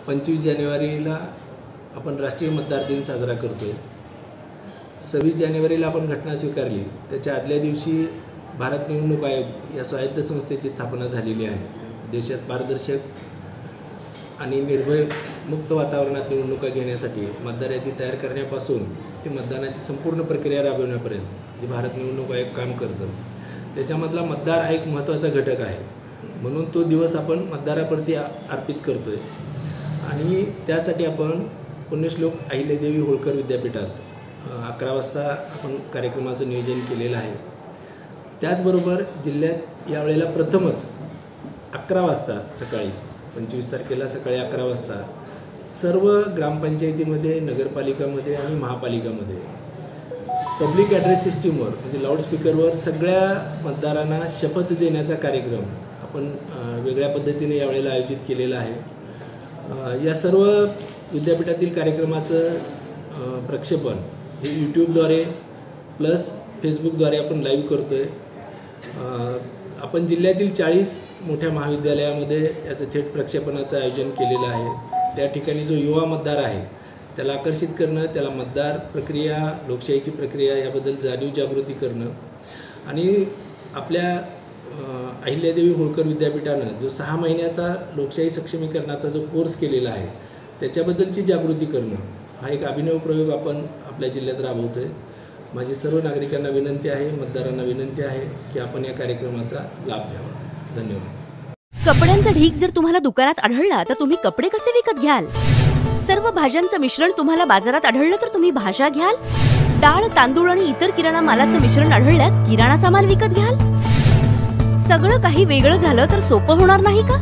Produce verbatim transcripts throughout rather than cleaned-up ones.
पंचवीस जानेवारीला आपण राष्ट्रीय मतदार दिन साजरा करतो आहे. सव्वीस जानेवारीला आपण घटना स्वीकारली. त्याच्या आदल्या दिवशी भारत निवडणूक आयोग या स्वायत्त संस्थेची स्थापना झालेली आहे. देशात पारदर्शक आणि निर्भय मुक्त वातावरणात निवडणुका घेण्यासाठी मतदार यादी तयार करण्यापासून ते मतदानाची संपूर्ण प्रक्रिया राबवण्यापर्यंत जे भारत निवडणूक आयोग काम करतं त्याच्यामधला मतदार हा एक महत्त्वाचा घटक आहे. म्हणून तो दिवस आपण मतदाराप्रती अर्पित करतो आहे. आणि त्यासाठी आपण पुण्यश्लोक अहिल्यादेवी होळकर विद्यापीठात अकरा वाजता आपण कार्यक्रमाचं नियोजन केलेलं आहे. त्याचबरोबर जिल्ह्यात यावेळेला प्रथमच अकरा वाजता सकाळी पंचवीस तारखेला सकाळी अकरा वाजता सर्व ग्रामपंचायतीमध्ये, नगरपालिकामध्ये आणि महापालिकामध्ये पब्लिक ॲड्रेस सिस्टीमवर म्हणजे लाऊडस्पीकरवर सगळ्या मतदारांना शपथ देण्याचा कार्यक्रम आपण वेगळ्या पद्धतीने यावेळेला आयोजित केलेला आहे. या सर्व विद्यापीठातील कार्यक्रमाचं प्रक्षेपण हे यूट्यूबद्वारे प्लस फेसबुकद्वारे आपण लाईव्ह करतो आहे. आपण जिल्ह्यातील चाळीस मोठ्या महाविद्यालयामध्ये याचं थेट प्रक्षेपणाचं आयोजन केलेलं आहे. त्या ठिकाणी जो युवा मतदार आहे त्याला आकर्षित करणं, त्याला मतदार प्रक्रिया, लोकशाहीची प्रक्रिया याबद्दल जाणीव जागृती करणं आणि आपल्या अहिल्यादेवी होळकर विद्यापीठानं जो सहा महिन्याचा लोकशाही सक्षमीकरणाचा जो कोर्स केलेला आहे त्याच्याबद्दलची जागृती करणं हा एक अभिनव प्रयोग आपण आपल्या जिल्ह्यात राबवतो आहे. माझी सर्व नागरिकांना विनंती आहे, मतदारांना विनंती आहे की आपण या कार्यक्रमाचा लाभ घ्यावा. धन्यवाद. कपड्यांचा ढीग जर तुम्हाला दुकानात आढळला तर तुम्ही कपडे कसे विकत घ्याल? सर्व भाज्यांचं मिश्रण तुम्हाला बाजारात आढळलं तर तुम्ही भाज्या घ्याल? डाळ, तांदूळ आणि इतर किराणा मालाचं मिश्रण आढळल्यास किराणा सामान विकत घ्याल? सगळं काही वेगळं झालं तर सोपं होणार नाही का?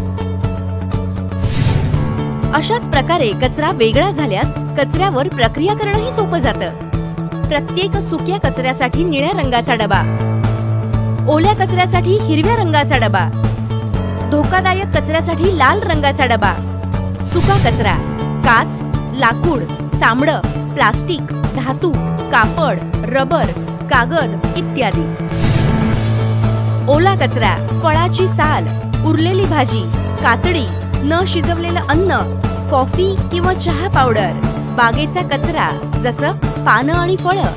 अशाच प्रकारे कचरा वेगळा झाल्यास कचऱ्यावर प्रक्रिया करणंही सोपं जातं. प्रत्येक सुक्या कचऱ्यासाठी निळ्या रंगाचा डबा, ओल्या कचऱ्यासाठी हिरव्या रंगाचा डबा, धोकादायक कचऱ्यासाठी लाल रंगाचा डबा, सुका कचरा काच, लाकूड, चामडं, प्लास्टिक, धातू, कापड, रबर, कागद इत्यादी. ओला कचरा फळाची साल, उरलेली भाजी, कातडी, न शिजवलेलं अन्न, कॉफी किंवा चहा पावडर, बागेचा कचरा जसं पानं आणि फळं.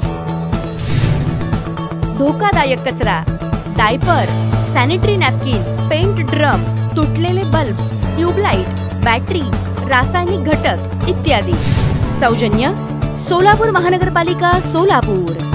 धोकादायक कचरा diaper, sanitary napkin, paint drum, तुटलेले बल्ब, ट्यूबलाईट, बॅटरी, रासायनिक घटक इत्यादी. सौजन्य सोलापूर महानगरपालिका सोलापूर.